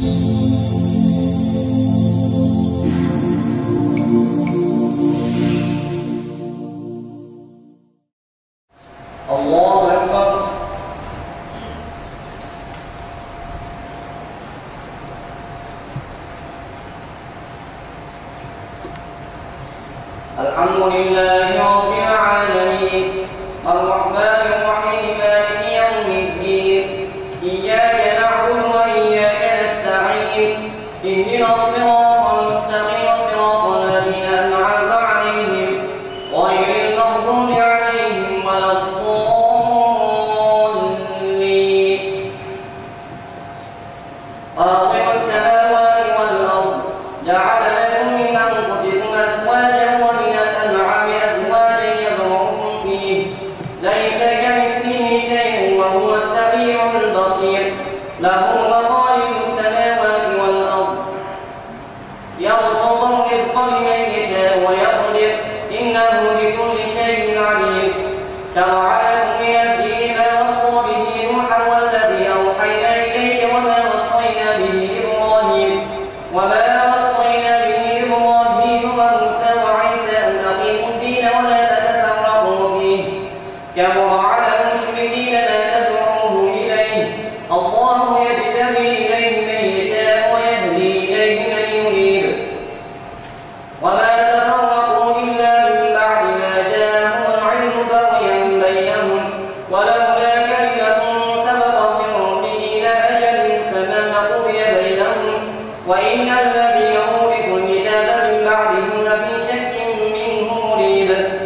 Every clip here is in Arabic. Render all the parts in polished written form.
الحمد لله رب العالمين الرحمن الرحيم مالك يوم الدين إياك نعبد وإياك نستعين اهدنا الصراط المستقيم صراط الذين أنعمت عليهم غير المغضوب عليهم ولا الضالين فاطر السماوات والأرض جعل لكم من أنفسكم أزواجا ومن الأنعام أزواجا يذرؤكم فيه ليس كمثله شيء وهو السميع البصير له مقاليد السماوات والأرض يبسط الرزق لمن يشاء ويقدر إنه بكل شيء عليم شرع لكم من الدين ما وصى به نوحا والذي أوحينا إليك وما وصينا به إبراهيم وموسى وعيسى أن أقيموا الدين ولا تتفرقوا فيه كبر على المشركين ما تدعوه إليه الله يجتبي إليه من يشاء ويهدي إليه من يريد وما تفرقوا إلا من بعد ما جاءهم العلم بغيا بينهم ولولا كلمة سبقت من ربك إلى أجل مسمى لقضي بينهم وإن الذين أورثوا الكتاب من بعدهم لفي شك منه مريب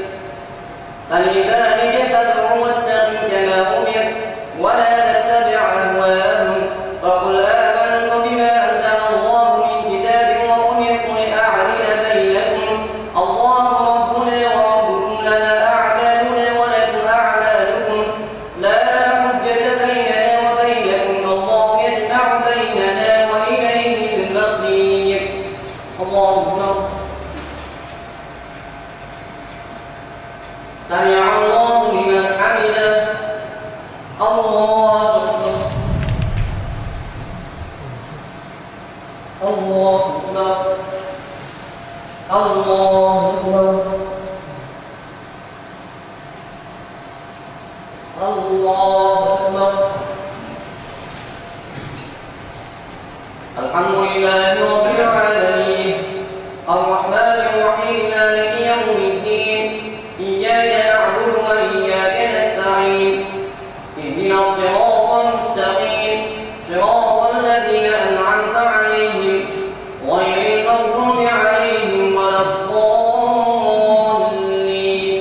فلذلك فادع واستقم كما أمر ولا تتبع أهواءهم وقل آمنت بما أنزل الله من كتاب وأمرت لأعدل بينكم الله ربنا وربكم لنا أعمالنا ولكم أعمالكم لا حجة بيننا وبينكم الله يجمع بيننا وإليه المصير الله أكبر سمع الله لمن حمده الله أكبر الله أكبر الله أكبر الله أكبر الحمد لله رب العالمين الرحمن الرحيم مالك يوم الدين إياك نعبد وإياك نستعين اهدنا الصراط المستقيم صراط الذين أنعمت عليهم غير المغضوب عليهم ولا الضالين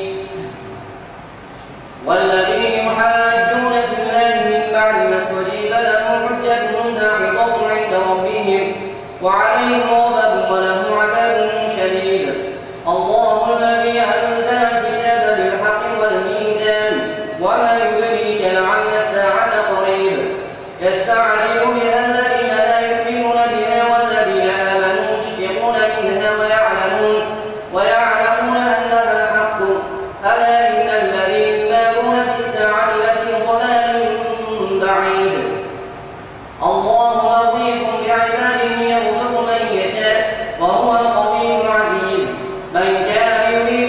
والذين يحاجون في الله من بعد ما استجيب لهم حجتهم داحضة عند ربهم وعليهم غضب ولهم عذاب شديد الله الذي أنزل الكتاب بالحق والميزان وما يدريك لعل الساعة قريب يستعجل بها الذين لا يؤمنون بها والذين آمنوا مشفقون منها ويعلمون أنها الحق ألا إن الذين يمارون في الساعة لفي ضلال بعيد الله لطيف بعباده يرزق من يشاء وهو القوي العزيز من كان يريد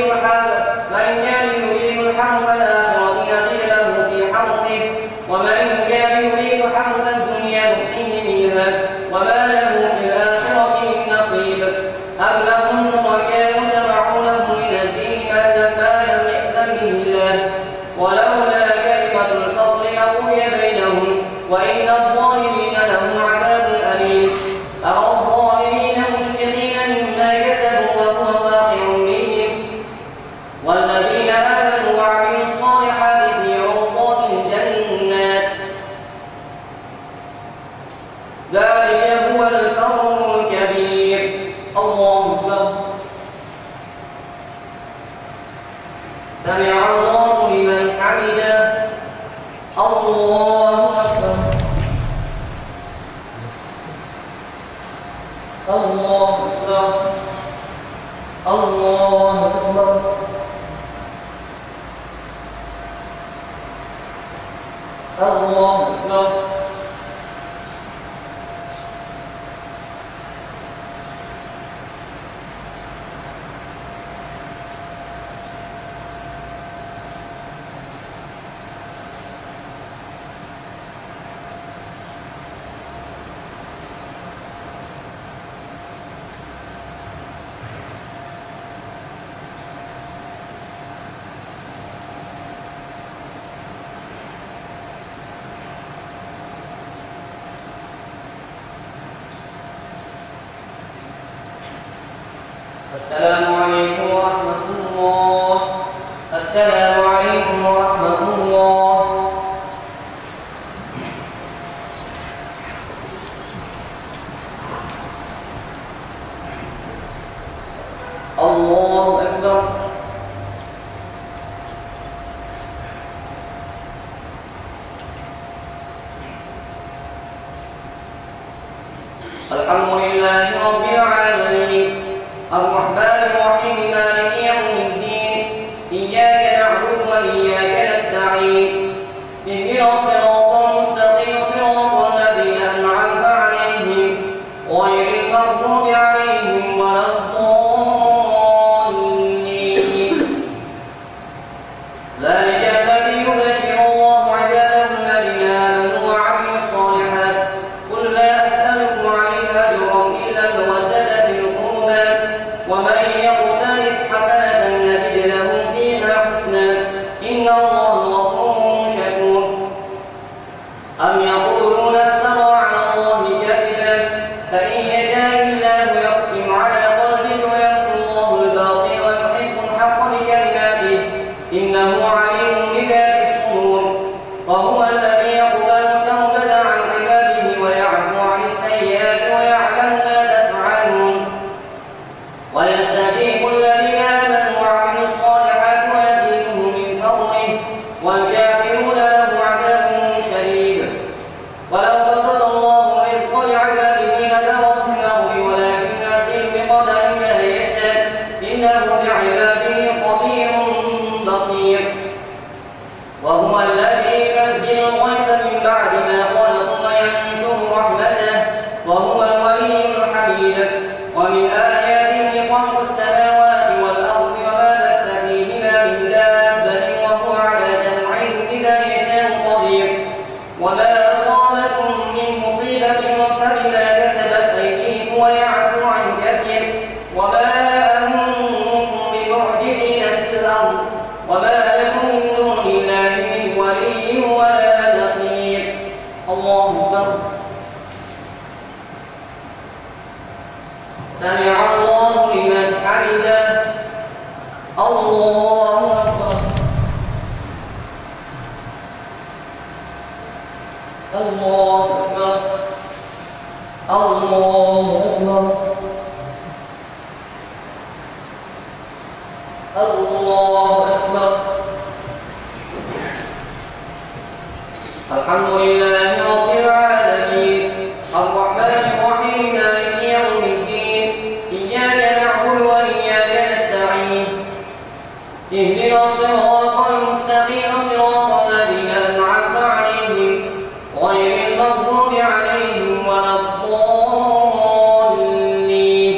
الحرث الآخرة نزل له في حرثه ومن كان يريد حرث الدنيا نؤتيه منها وما له في الآخرة من نصيب أم لهم شركاء شرعوا لهم من الدين ما لم يأذن به الله ولولا كلمة الفصل لقضي بينهم وإن الظالمين لهم عذاب أليم ترى الظالمين مشفقين مما كسبوا وهو واقع بهم والذين آمنوا وعملوا الصالحات في روضات الجنات ذلك هو الفضل الكبير الله أكبر سمع الله لمن حمده الله أكبر الله أكبر الله أكبر الله أكبر السلام عليكم ورحمة الله. السلام عليكم ورحمة الله. الله أكبر. الحمد لله رب العالمين الرحمن الرحيم مالك يوم الدين إياك نعبد وإياك نستعين اهدنا الصراط المستقيم صراط الذين أنعمت عليهم غير المغضوب عليهم ولا الضالين. ذلك الذي يبشر الله عباده الذين آمنوا وعملوا الصالحات قل لا أسألكم عليه أجرا إلا المودة في القربى ومن يقترف حسنة نزد له فيها حسنا إن الله غفور شكور. أم يقولون افترى على الله كذبا فإن يشاء الله يختم على قلبك ويمحو الله الباطل ويحق الحق بكلماته إنه عليم بذات الصدور. وهو الذي يقبل التوبة عن عباده ويعفو عن السيئات ويعلم ما تفعلون ويستجيب الذين آمنوا وعملوا الصالحات ويزيدهم من فضله والكافرون له عذاب شديد. ولو بسط الله الرزق لعباده لبغوا في الأرض ولكن ينزل بقدر ما يشاء إنه بعباده خبير بصير. وهو الذي ينزل الغيث من بعد ما قنطوا وينشر رحمته وهو الولي الحميد. ومن آياته خلق السماوات والأرض وما بث فيهما من دابة وهو على جمعهم إذا يشاء قدير. وما أصابكم من مصيبة فبما كسبت أيديكم ويعفو عن كثير. وما أنتم بمعجزين في الأرض وما لكم من دون الله من ولي ولا نصير. الله أكبر. سمع الله لمن حمده. الله أكبر. الله أكبر. الله أكبر. الله أكبر. الحمد لله رب العالمين الرحمن الرحيم مالك يوم الدين إياك نعبد وإياك نستعين اهدنا الصراط المستقيم صراط الذين أنعمت عليهم غير المغضوب عليهم ولا الضالين.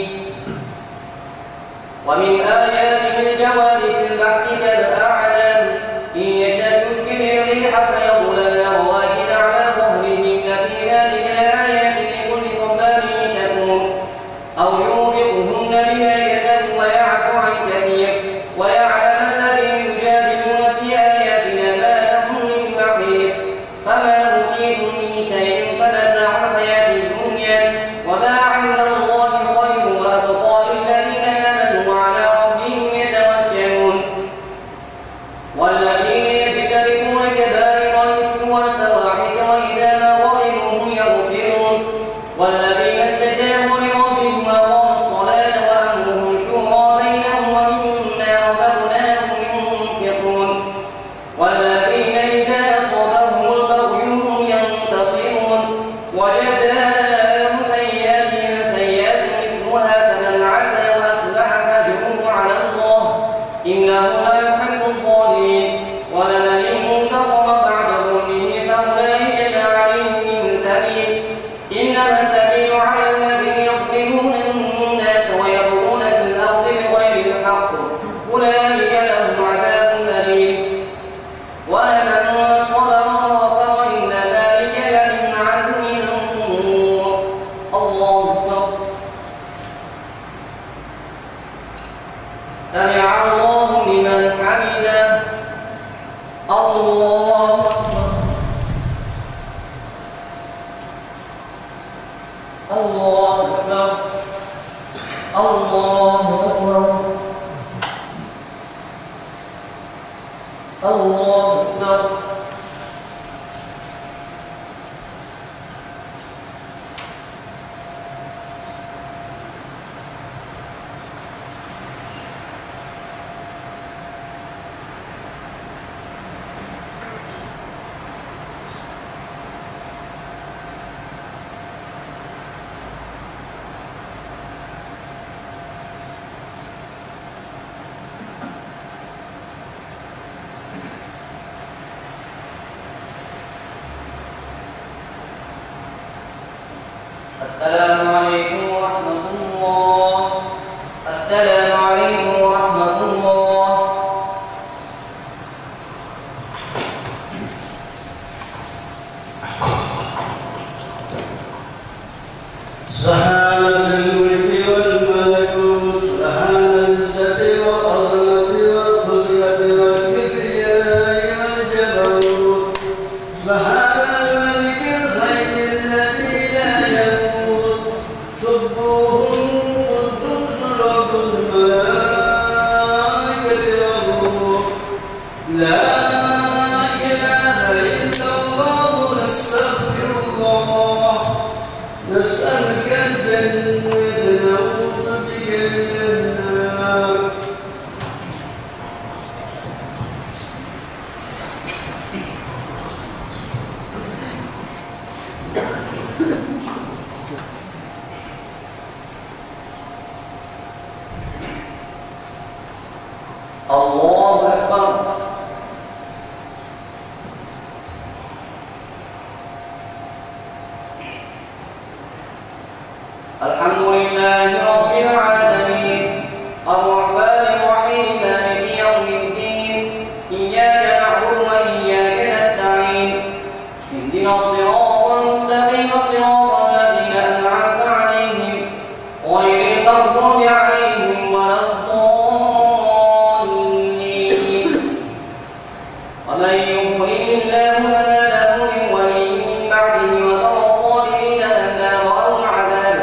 ومن آياته الجوار في البحر كالأعلام إن يشأ يسكن الريح فيظللن رواكد على ظهره إن في ذلك لآيات لكل صبار شكور. أو يوبقهن بما كسبوا ويعفو عن كثير ويعلم الذين يجادلون في آياتنا ما لهم من محيص. فما أوتيتم من شيء فمتاع الحياة الدنيا وما عند الله خير وأبقى للذين آمنوا وعلى ربهم يتوكلون. والذين يجتنبون كبائر الإثم والفواحش وإذا ما غضبوا هم يغفرون. والذين استجابوا لربهم وأقاموا الصلاة وأمرهم شورى بينهم ومما رزقناهم ينفقون. والذين إذا أصابهم البغي هم ينتصرون. وجزاء سيئة سيئة مثلها فمن عفا وأصلح فأجره على الله إنه لا يحب الظالمين. ولمن انتصر بعد ظلمه فأولئك ما عليهم من سبيل إنما السبيل على الذين يظلمون الناس ويبغون في الأرض بغير الحق أولئك لهم عذاب أليم. ولمن صبر وغفر إن ذلك لمن عزم الأمور. الله أكبر. سمع الله لمن حمده. الله أكبر. الله أكبر. الله أكبر الله أكبر. السلام عليكم ورحمة الله. السلام عليكم ورحمة الله. سبحان الملك والملكوت سبحان العزة والعظمة والقدرة والكبرياء والجبروت سبحان الملك الغيب الذي لا يموت سبوح قدوس رب الملائكة والروح لا إله إلا الله نستغفر الله نسألك الجنة نعوذ بك من النار. الله أكبر. الحمد لله رب العالمين الرحمن الرحيم مالك يوم الدين إياك نعبد وإياك نستعين اهدنا الصراط المستقيم صراط الذين أنعمت عليهم غير المغضوب عليهم ولا الضالين. ومن يضلل الله فما له من ولي من بعده وترى الظالمين لما رأوا العذاب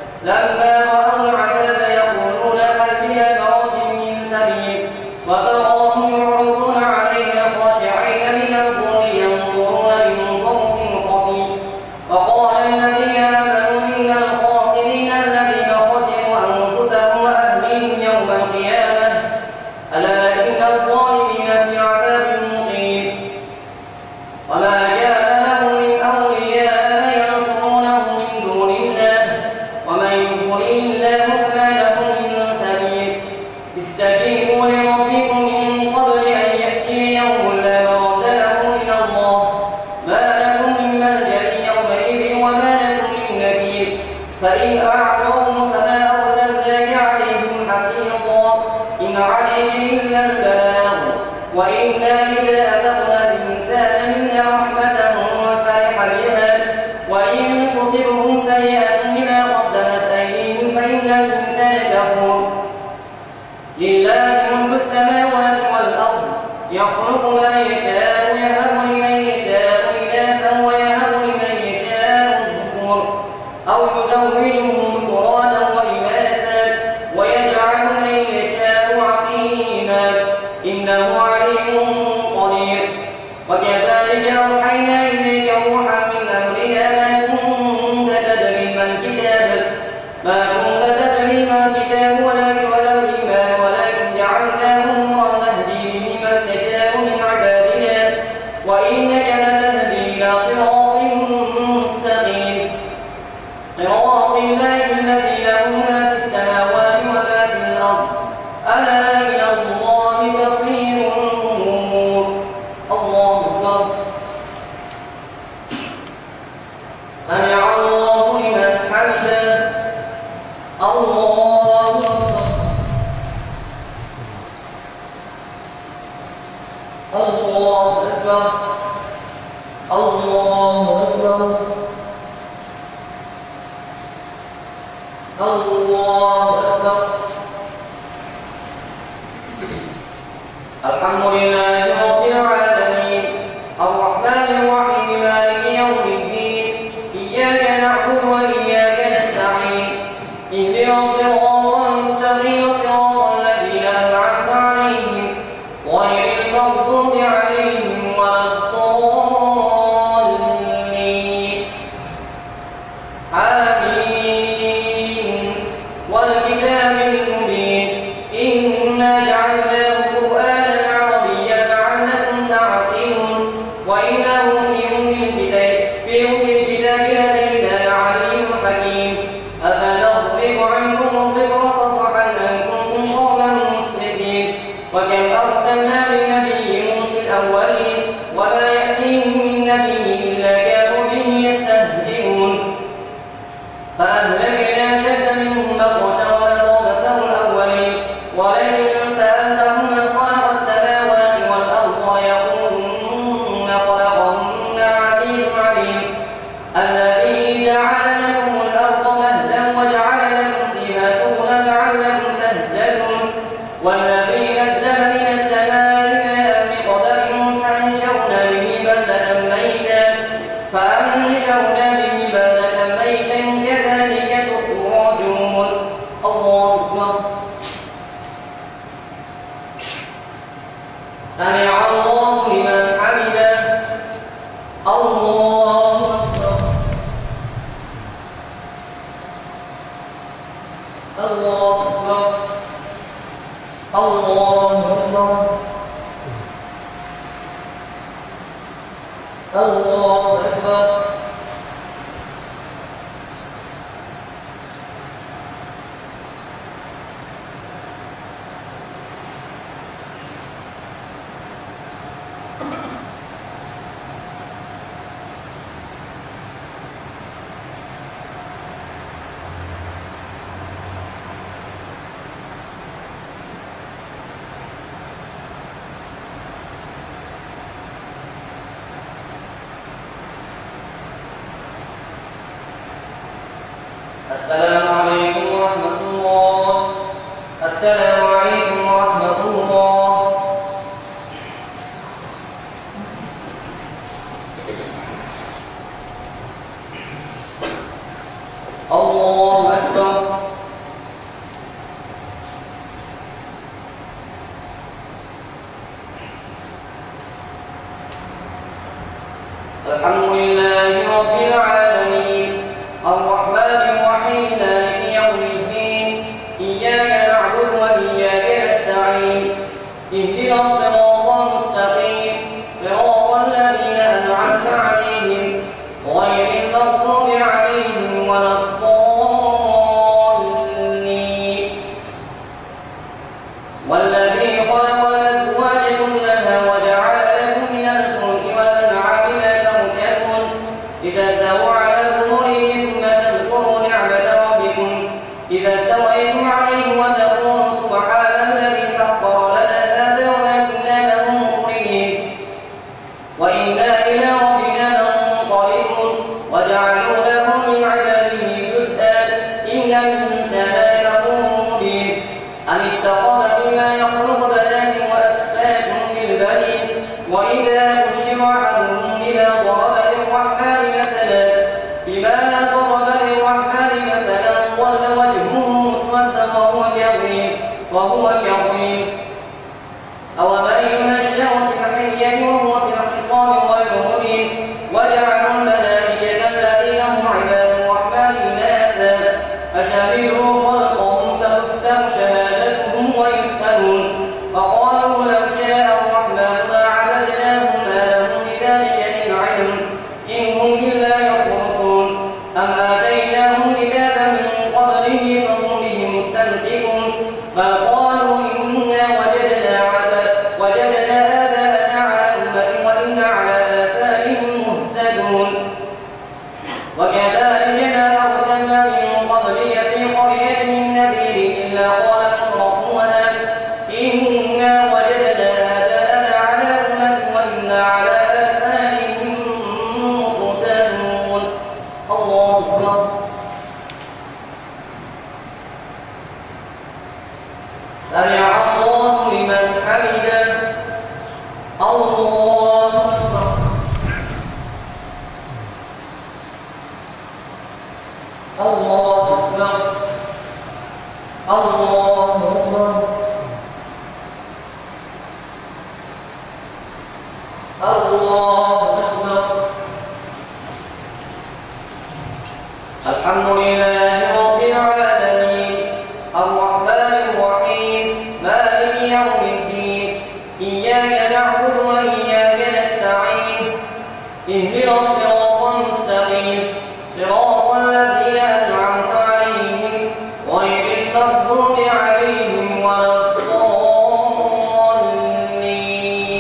يقولون هل إلى مرد من سبيل وتراهم يعرضون عليها خاشعين من الظل ينظرون من طرف خفي وقال الذين آمنوا إن الخاسرين الذين خسروا أنفسهم وأهليهم يوم القيامة ألا إن الظالمين في عذاب مقيم. وما كان لهم من أولياء ينصرونه من دون الله ومن يضلل الله فما له من سبيل. استجيبوا لربكم من قبل أن يأتي يوم لا مرد له من الله ما لكم من ملجأ يومئذ وما لكم من نكير. فإن أعرضوا فما أرسلناك عليهم حفيظا إن عليك إلا البلاغ وإنا إذا أذقنا الإنسان منا رحمة فرح بها وإن تصبهم سيئة بما قدمت أيديهم فإن الإنسان كفور. لله ملك السماوات والأرض يخلق ما يشاء يهب لمن يشاء إناثا ويهب لمن يشاء الذكور أو يزوجهم ذكرانا وإناثا ويجعل من يشاء عقيما إنه عليم قدير. وكذلك أوحينا إليك روحا من أمرنا ما كنت تدري ما الكتاب ولا الإيمان ولكن جعلناه نورا نهدي به من نشاء من عبادنا وإنك لتهدي إلى صراط مستقيم صراط الله الذي له ما في السماوات وما في الأرض ألا إلى الله تصير الأمور. الله أكبر. سمع الله لمن حمده. الله أكبر. الله أكبر. الله أكبر. الله أكبر. الحمد لله رب العالمين الرحمن الرحيم مالك يوم الدين إياك نعبد الذي جعل لكم الأرض مهدا وجعل لكم فيها سبلا لعلكم تهتدون والذي نزل من السماء ماء بقدر فأنشرنا به بلدة ميتا كذلك تخرجون. الله أكبر. سمع الله لمن حمده. الله أكبر. الله أكبر. الله أكبر. الله أكبر. السلام عليكم ورحمة الله. السلام عليكم ورحمة الله. الله أكبر. الحمد لله رب العالمين الرحمن الرحيم مالك يوم الدين إياك نعبد وإياك نستعين اهدنا الصراط المستقيم صراط الذين أنعمت عليهم غير المغضوب عليهم ولا الضالين والذي خلق الأزواج كلها وجعل لكم من الفلك والأنعام ما تركبون لتستووا على ظهوره ثم تذكروا نعمة ربكم إذا استويتم عليه وتقولوا سبحان الذي سخر لنا هذا وما كنا له مقرنين وإنا إلى ربنا لمنقلبون وجعلوا له من عباده جزءا إن الإنسان لكفور مبين أم اتخذ مما يخلق بنات وأسفاكم بالبنين وإذا بشر أحدهم بما ضرب للرحمن مثلا ظل وجهه مسودا وهو كظيم أومن ينشأ في الحلية وهو في الخصام غير مبين وجعلوا الملائكة الذين هم عباد الرحمن إناثا أشهدوا خلقهم ستكتب شهادتهم ويسألون فقالوا لو شاء الرحمن ما عبدناهم ما لهم بذلك من علم إن هم إلا يخرصون أم آتيناهم كتابا من قبله فهم به مستمسكون بل قالوا إنا وجدنا آباءنا على أمة وإنا على آثارهم مهتدون وكذلك ما أرسلنا من قبلك في قرية من نذير إلا قال مترفوها إنا وجدنا آباءنا على أمة وإنا على آثارهم مهتدون. الله أكبر. سمع الله لمن حمده. الله أكبر. الله أكبر. الله أكبر. الله أكبر. الحمد لله رب العالمين الرحمن الرحيم مالك يوم الدين إياك نعبد وإياك نستعين اهدنا الصراط المستقيم صراط الذين أنعمت عليهم غير المغضوب عليهم ولا الضالين.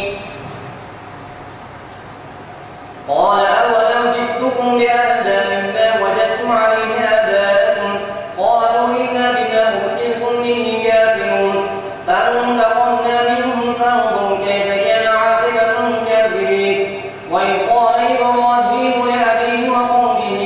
قال أولو جئتكم بأهدى مما وجدتم عليه آباءكم قالوا إنا بما أرسلتم به كافرون فانتقمنا منهم فانظر كيف كان عاقبة المكذبين وإذ قال إبراهيم لأبيه وقومه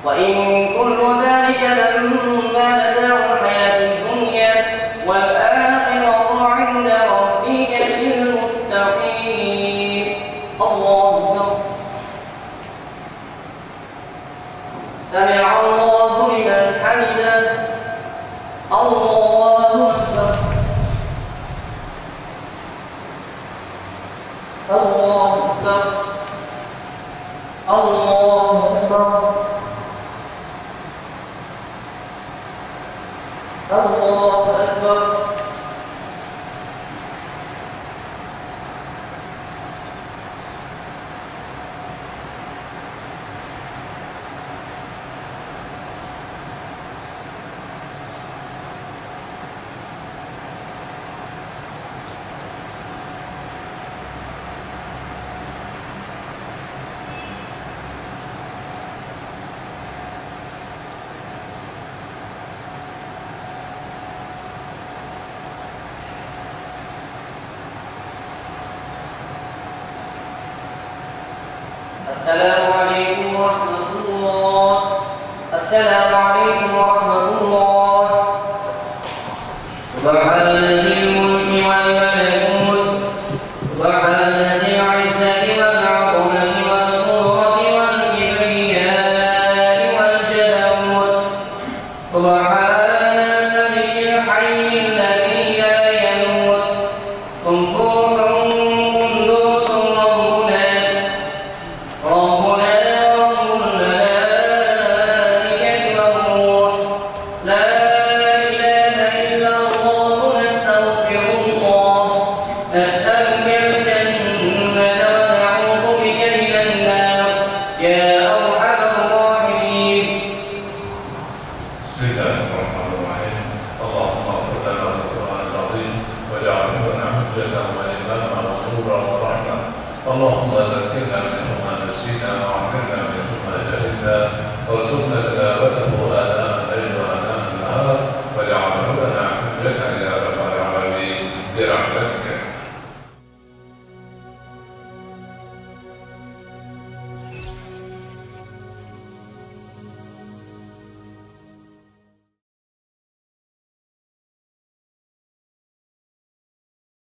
وإن كل ذلك لما متاع الحياة الدنيا والآخرة عند ربك للمتقين. الله أكبر. سمع الله لمن حمده. الله أكبر. الله أكبر. الله أكبر. الله أكبر. السلام عليكم ورحمة الله. السلام عليكم ورحمة الله. سبحان ذي الملك والملكوت، سبحان ذي العزة والعظمة والقدرة والكبرياء والجبروت، سبحان النبي الحي الذي لا يموت، سبوح قدوس ربنا رب الملائكة والروح. لا إله إلا الله. نستغفر الله. نسألك الجنة ونعوذ بك من النار يا أرحم الراحمين. بسم الله الرحمن الرحيم. اللهم اغفر لنا بالقرآن العظيم واجعله لنا حجة وإماما ونورا ورحمة. اللهم ذكرنا منه ما نسينا وعلمنا منه ما جهلنا وارزقنا